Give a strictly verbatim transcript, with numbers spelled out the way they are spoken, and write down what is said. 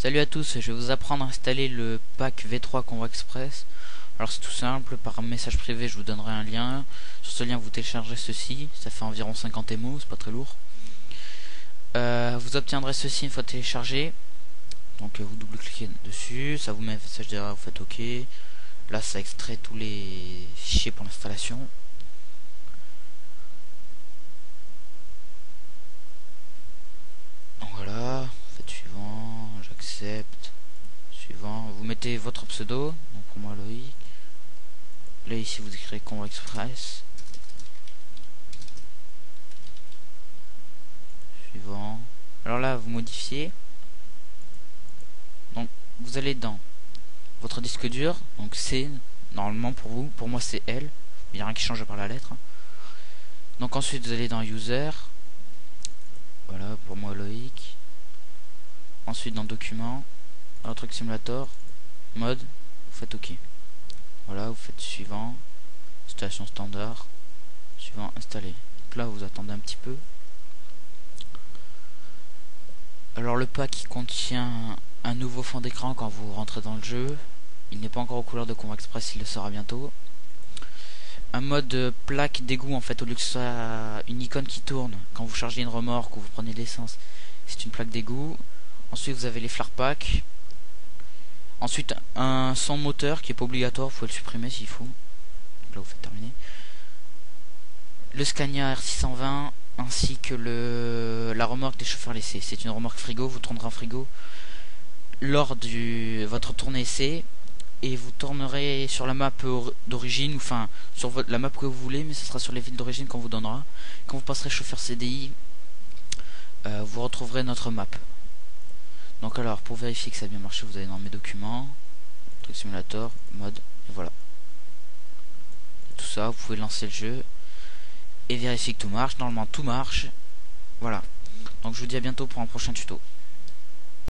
Salut à tous, je vais vous apprendre à installer le pack V trois Convoi Express. Alors c'est tout simple, par message privé je vous donnerai un lien. Sur ce lien vous téléchargez ceci, ça fait environ cinquante mégas, c'est pas très lourd. Euh, vous obtiendrez ceci une fois téléchargé. Donc euh, vous double-cliquez dessus, ça vous met un message d'erreur, vous faites OK. Là ça extrait tous les fichiers pour l'installation. Donc voilà, faites suivant, j'accepte. Suivant, vous mettez votre pseudo, donc pour moi Loïc. Là ici vous écrivez Convoi Express. Suivant. Alors là vous modifiez. Donc vous allez dans votre disque dur, donc C normalement pour vous, pour moi c'est L, il n'y a rien qui change par la lettre. Donc ensuite vous allez dans User. Voilà pour moi Loïc. Ensuite dans Documents, un truc Simulator, Mode, vous faites OK. Voilà, vous faites suivant, installation standard, suivant, installer. Donc là vous attendez un petit peu. Alors le pack qui contient un nouveau fond d'écran quand vous rentrez dans le jeu. Il n'est pas encore aux couleurs de Convoi Express, il le sera bientôt. Un mode plaque d'égout en fait, au lieu que ce soit une icône qui tourne quand vous chargez une remorque ou vous prenez de l'essence, c'est une plaque d'égout. Ensuite vous avez les flare packs. Ensuite un son moteur qui est pas obligatoire, vous pouvez le supprimer s'il faut. Donc là vous faites terminer. Le Scania R six cent vingt ainsi que le la remorque des chauffeurs laissés. C'est une remorque frigo, vous tournerez en frigo lors de votre tournée essai et vous tournerez sur la map d'origine, enfin sur votre, la map que vous voulez, mais ce sera sur les villes d'origine qu'on vous donnera. Quand vous passerez chauffeur C D I, euh, vous retrouverez notre map. Donc alors pour vérifier que ça a bien marché, vous allez dans mes documents, truc simulator, mode, et voilà. Tout ça, vous pouvez lancer le jeu et vérifier que tout marche. Normalement tout marche. Voilà. Donc je vous dis à bientôt pour un prochain tuto.